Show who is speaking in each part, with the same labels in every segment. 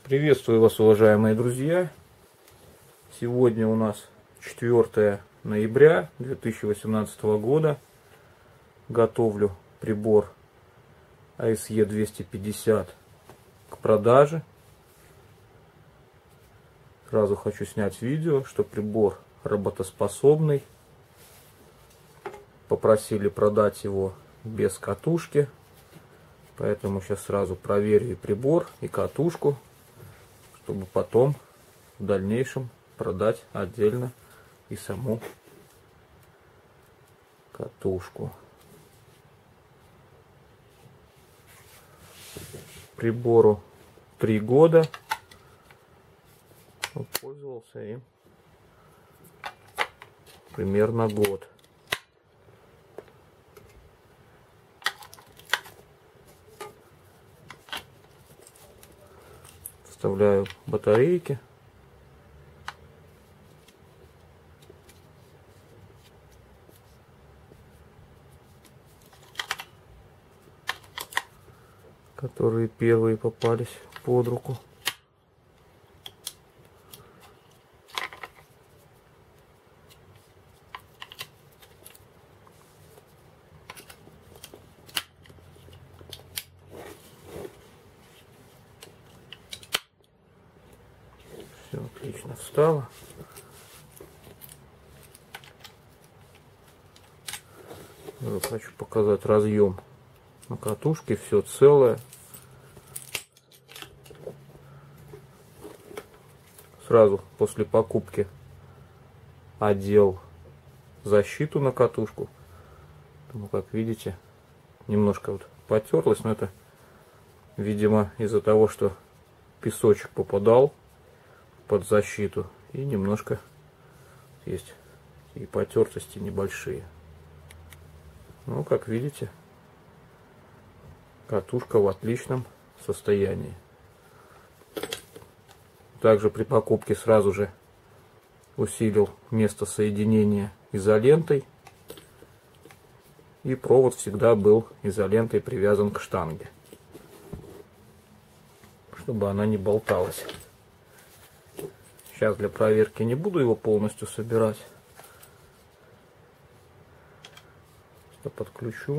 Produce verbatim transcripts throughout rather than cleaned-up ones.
Speaker 1: Приветствую вас, уважаемые друзья! Сегодня у нас четвёртое ноября две тысячи восемнадцатого года. Готовлю прибор а эс е двести пятьдесят к продаже. Сразу хочу снять видео, что прибор работоспособный. Попросили продать его без катушки. Поэтому сейчас сразу проверю и прибор, и катушку, чтобы потом в дальнейшем продать отдельно и саму катушку. Прибору три года. Пользовался им примерно год. Вставляю батарейки. Которые первые попались под руку. Все отлично встало. Хочу показать разъем на катушке, все целое. Сразу после покупки одел защиту на катушку. Ну, как видите, немножко вот потерлась, но это, видимо, из-за того, что песочек попадал под защиту, и немножко есть и потертости небольшие. Ну, как видите, катушка в отличном состоянии. Также при покупке сразу же усилил место соединения изолентой. И провод всегда был изолентой привязан к штанге, чтобы она не болталась. Сейчас для проверки не буду его полностью собирать. Просто подключу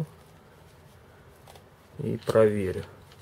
Speaker 1: и проверю.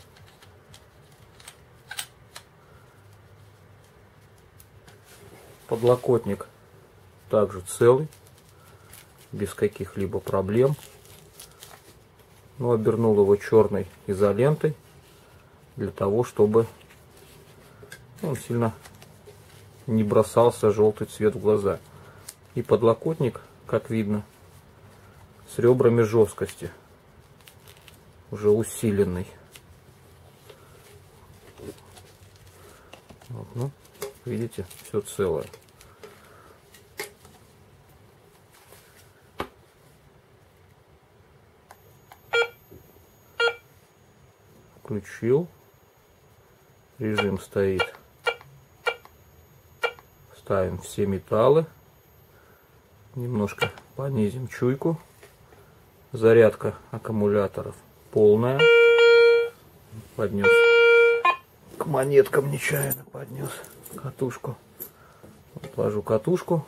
Speaker 1: Подлокотник также целый, без каких-либо проблем. Но обернул его черной изолентой для того, чтобы он сильно не бросался желтый цвет в глаза. И подлокотник, как видно, с ребрами жесткости, уже усиленный. Вот, ну, видите, все целое. Включил. Режим стоит. Ставим все металлы. Немножко понизим чуйку. Зарядка аккумуляторов полная. Поднес к монеткам нечаянно, поднес катушку. Отложу катушку.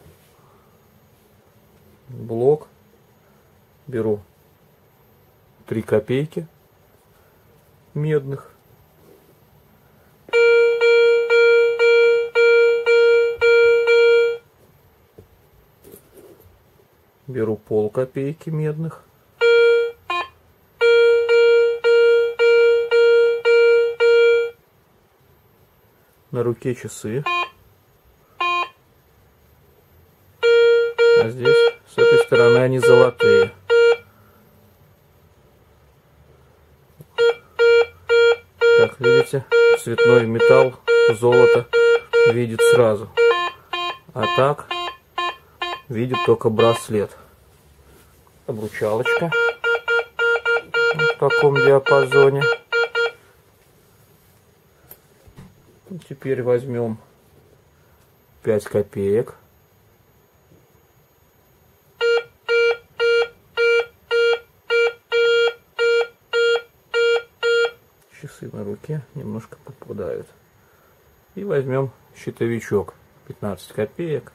Speaker 1: Блок. Беру три копейки медных. Беру пол копейки медных. На руке часы. А здесь, с этой стороны, они золотые. Как видите, цветной металл, золото видит сразу. А так видит только браслет. Обручалочка в таком диапазоне. Теперь возьмем пять копеек. Часы на руке немножко попадают. И возьмем щитовичок пятнадцать копеек.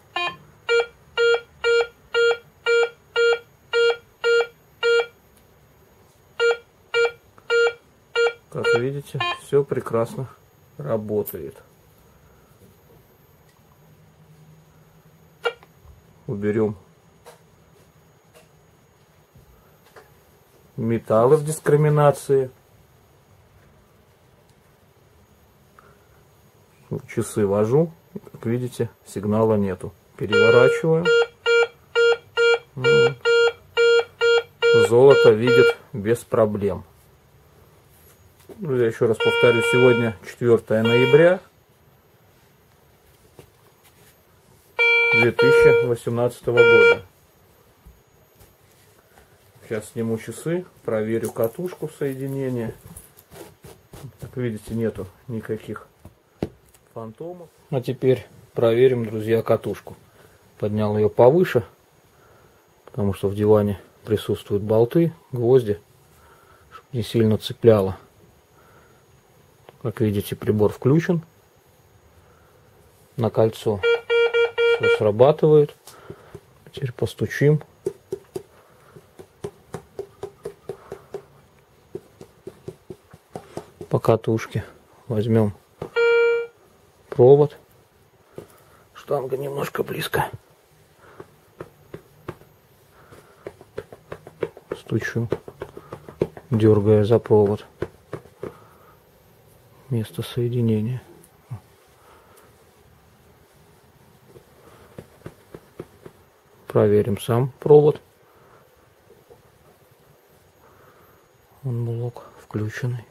Speaker 1: Как видите, все прекрасно работает. Уберем металлы в дискриминации. Часы вожу, как видите, сигнала нету. Переворачиваем. Золото видит без проблем. Друзья, еще раз повторю, сегодня четвёртое ноября две тысячи восемнадцатого года. Сейчас сниму часы, проверю катушку соединения. Как видите, нету никаких фантомов. А теперь проверим, друзья, катушку. Поднял ее повыше, потому что в диване присутствуют болты, гвозди, чтобы не сильно цепляло. Как видите, прибор включен на кольцо. Все срабатывает. Теперь постучим. По катушке. Возьмем провод. Штанга немножко близко. Стучу, дергая за провод. Место соединения. Проверим сам провод. Он блок включенный.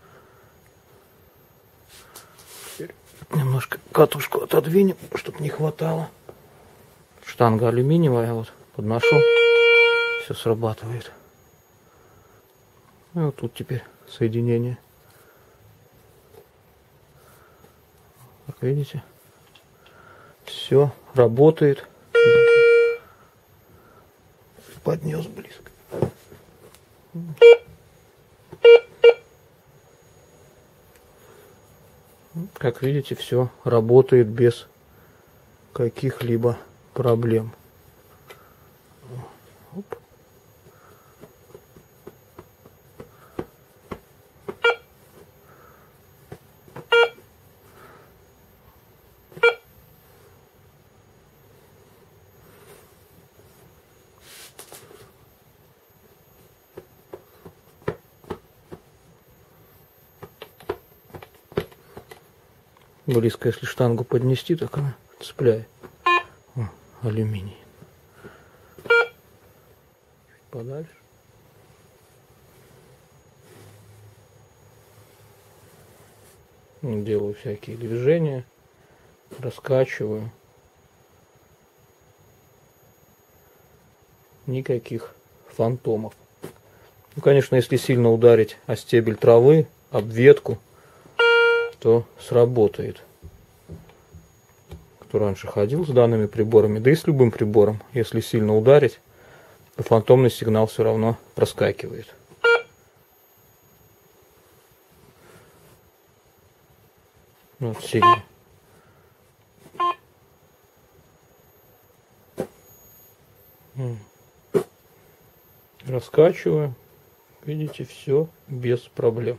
Speaker 1: Теперь немножко катушку отодвинем, чтобы не хватало. Штанга алюминиевая, вот подношу, все срабатывает. И вот тут теперь соединение. Как видите, все работает. Поднес близко. Как видите, все работает без каких-либо проблем. Оп. Близко, если штангу поднести, так она цепляет. О, алюминий. Чуть подальше. Делаю всякие движения, раскачиваю. Никаких фантомов. Ну, конечно, если сильно ударить о стебель травы, об ветку, то сработает. Кто раньше ходил с данными приборами, да и с любым прибором, если сильно ударить, то фантомный сигнал все равно проскакивает. Вот сильно. Раскачиваю. Видите, все без проблем.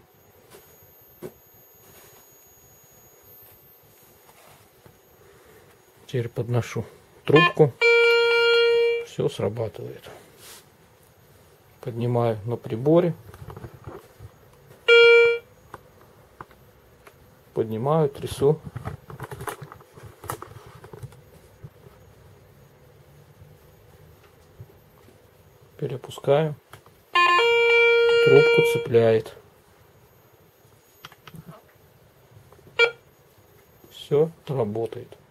Speaker 1: Теперь подношу трубку. Все срабатывает. Поднимаю на приборе. Поднимаю, трясу. Перепускаю. Трубку цепляет. Все работает.